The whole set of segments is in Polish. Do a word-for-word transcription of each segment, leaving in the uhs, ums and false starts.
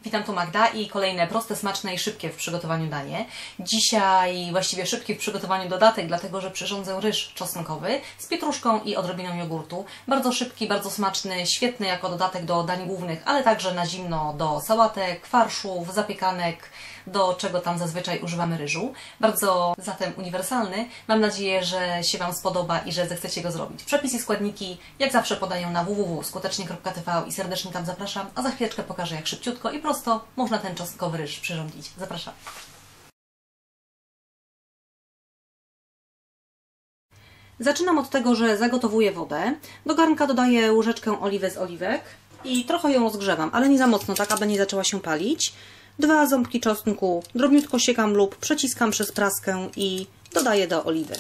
Witam, tu Magda i kolejne proste, smaczne i szybkie w przygotowaniu danie. Dzisiaj właściwie szybki w przygotowaniu dodatek, dlatego że przyrządzę ryż czosnkowy z pietruszką i odrobiną jogurtu. Bardzo szybki, bardzo smaczny, świetny jako dodatek do dań głównych, ale także na zimno do sałatek, farszów, zapiekanek, do czego tam zazwyczaj używamy ryżu. Bardzo zatem uniwersalny. Mam nadzieję, że się Wam spodoba i że zechcecie go zrobić. Przepis i składniki jak zawsze podaję na w w w kropka skutecznie kropka t v i serdecznie tam zapraszam, a za chwileczkę pokażę, jak szybciutko i prosto można ten czosnkowy ryż przyrządzić. Zapraszam. Zaczynam od tego, że zagotowuję wodę. Do garnka dodaję łyżeczkę oliwy z oliwek i trochę ją rozgrzewam, ale nie za mocno, tak aby nie zaczęła się palić. Dwa ząbki czosnku drobniutko siekam lub przeciskam przez praskę i dodaję do oliwy.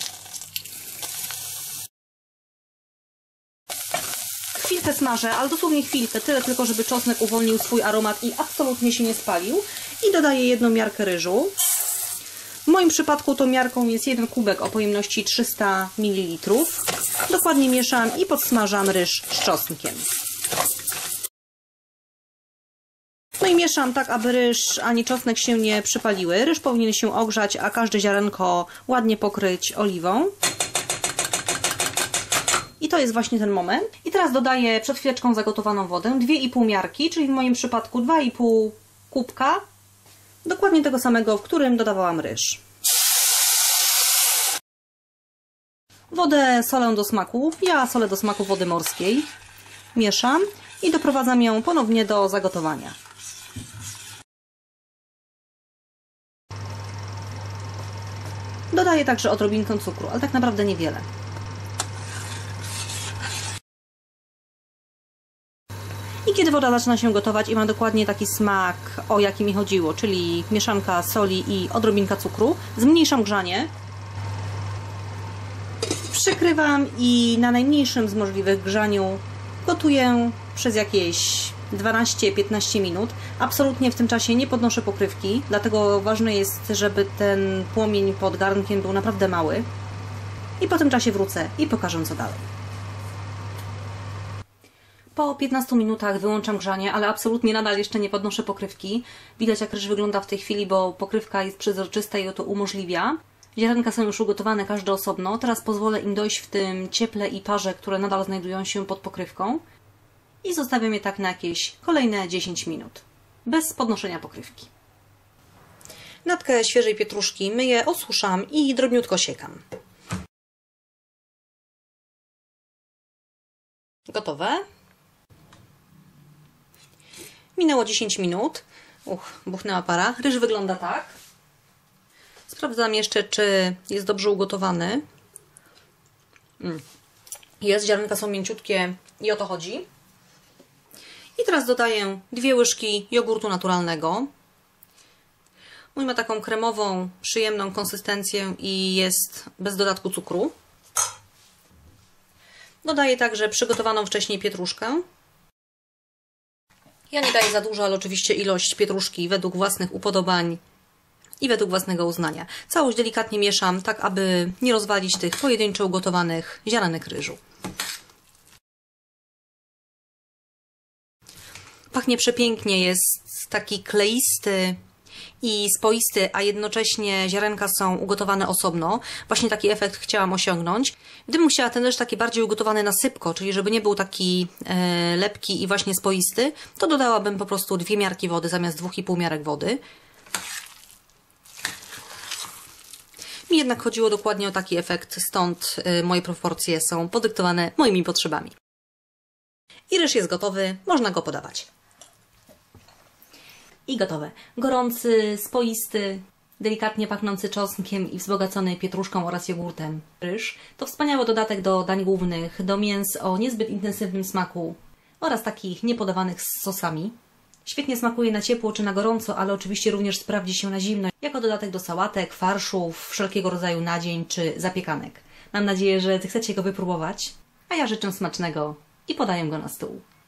Chwilkę smażę, ale dosłownie chwilkę, tyle tylko, żeby czosnek uwolnił swój aromat i absolutnie się nie spalił. I dodaję jedną miarkę ryżu. W moim przypadku tą miarką jest jeden kubek o pojemności trzysta mililitrów. Dokładnie mieszam i podsmażam ryż z czosnkiem. No i mieszam tak, aby ryż ani czosnek się nie przypaliły. Ryż powinien się ogrzać, a każde ziarenko ładnie pokryć oliwą. I to jest właśnie ten moment. I teraz dodaję przed chwileczką zagotowaną wodę, dwie i pół miarki, czyli w moim przypadku dwa i pół kubka. Dokładnie tego samego, w którym dodawałam ryż. Wodę solę do smaku. Ja solę do smaku wody morskiej. Mieszam i doprowadzam ją ponownie do zagotowania. Dodaję także odrobinkę cukru, ale tak naprawdę niewiele. I kiedy woda zaczyna się gotować i ma dokładnie taki smak, o jaki mi chodziło, czyli mieszanka soli i odrobinka cukru, zmniejszam grzanie. Przykrywam i na najmniejszym z możliwych grzaniu gotuję przez jakieś dwanaście piętnaście minut. Absolutnie w tym czasie nie podnoszę pokrywki, dlatego ważne jest, żeby ten płomień pod garnkiem był naprawdę mały. I po tym czasie wrócę i pokażę, co dalej. Po piętnastu minutach wyłączam grzanie, ale absolutnie nadal jeszcze nie podnoszę pokrywki. Widać, jak ryż wygląda w tej chwili, bo pokrywka jest przezroczysta i to umożliwia. Ziarenka są już ugotowane, każde osobno. Teraz pozwolę im dojść w tym cieple i parze, które nadal znajdują się pod pokrywką. I zostawiam je tak na jakieś kolejne dziesięć minut. Bez podnoszenia pokrywki. Natkę świeżej pietruszki myję, osuszam i drobniutko siekam. Gotowe. Minęło dziesięć minut. Uch, buchnęła para. Ryż wygląda tak. Sprawdzam jeszcze, czy jest dobrze ugotowany. Mm. Jest, ziarenka są mięciutkie i o to chodzi. I teraz dodaję dwie łyżki jogurtu naturalnego. Mój ma taką kremową, przyjemną konsystencję i jest bez dodatku cukru. Dodaję także przygotowaną wcześniej pietruszkę. Ja nie daję za dużo, ale oczywiście ilość pietruszki według własnych upodobań i według własnego uznania. Całość delikatnie mieszam, tak aby nie rozwalić tych pojedynczo ugotowanych ziarenek ryżu. Pachnie przepięknie, jest taki kleisty i spoisty, a jednocześnie ziarenka są ugotowane osobno. Właśnie taki efekt chciałam osiągnąć. Gdybym chciała ten ryż taki bardziej ugotowany na sypko, czyli żeby nie był taki e, lepki i właśnie spoisty, to dodałabym po prostu dwie miarki wody zamiast dwóch i pół miarek wody. Mi jednak chodziło dokładnie o taki efekt, stąd e, moje proporcje są podyktowane moimi potrzebami. I ryż jest gotowy, można go podawać. I gotowe. Gorący, spoisty, delikatnie pachnący czosnkiem i wzbogacony pietruszką oraz jogurtem ryż to wspaniały dodatek do dań głównych, do mięs o niezbyt intensywnym smaku oraz takich niepodawanych z sosami. Świetnie smakuje na ciepło czy na gorąco, ale oczywiście również sprawdzi się na zimno jako dodatek do sałatek, farszów, wszelkiego rodzaju nadzień czy zapiekanek. Mam nadzieję, że chcecie go wypróbować, a ja życzę smacznego i podaję go na stół.